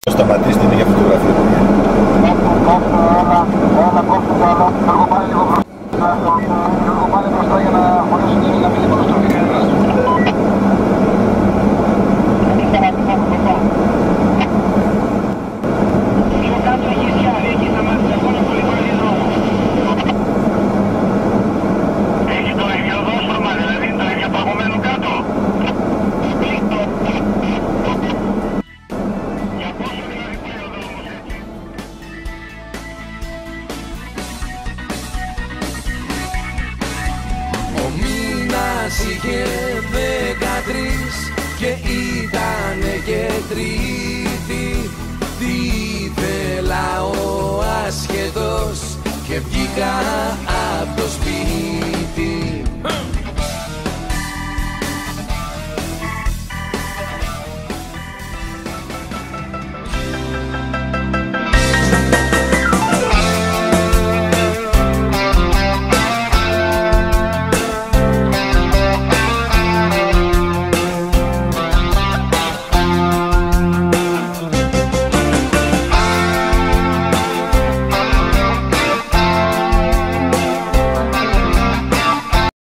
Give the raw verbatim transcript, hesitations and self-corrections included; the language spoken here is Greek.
Σταματήστε για φωτογραφία. Έλα, κόψτε το άλλο. Θα έχω πάλι λίγο μπροστά. Θα έχω πάλι μπροστά για να χωρίσουν να μην είναι μπροστά. Πιο κάτω έχει σιά, εκεί θα μάθεις ακόμα πολύ πολύ δρόμο. Έχει το ίδιο δόστρωμα, δηλαδή το ίδιο παγωμένο κάτω. Για πόσο δηλαδή πάει ο δρόμος έτσι. Ο μήνας είχε δεκατρείς και ήτανε και τρίτη. Τι ήθελα ο άσχετος και βγήκα απ' το σπίτι.